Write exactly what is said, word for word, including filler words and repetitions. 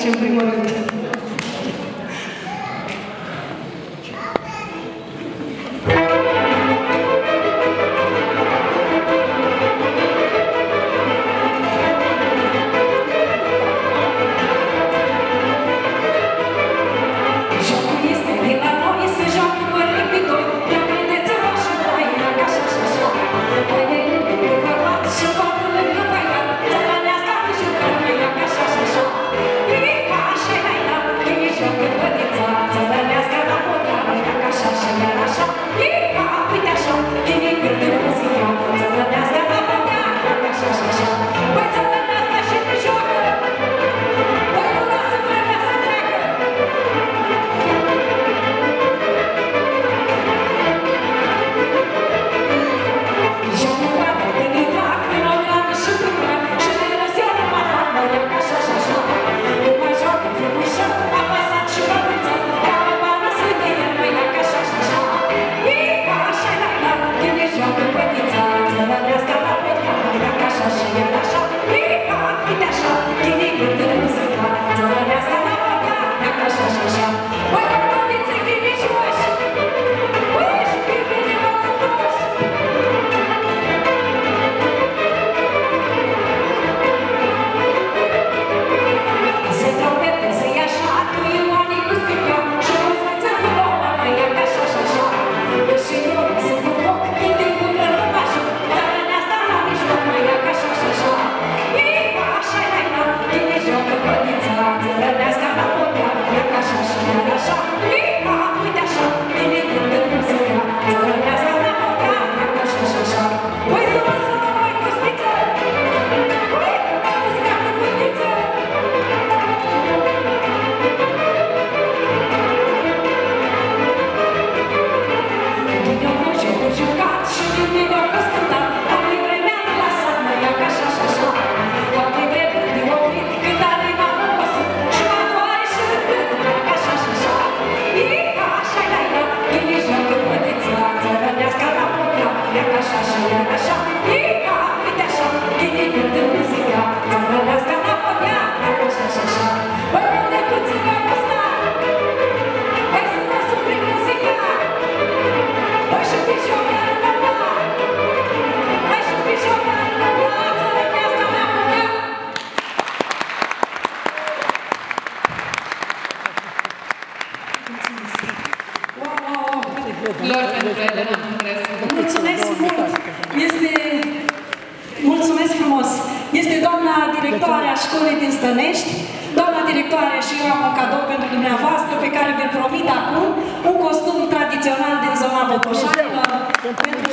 în primul rând. Mulțumesc mult! Este... Mulțumesc frumos! Este doamna directoare a școlii din Stănești. Doamna directoare, și eu am un cadou pentru dumneavoastră pe care vi-l promit acum, un costum tradițional din zona Botoșanilor.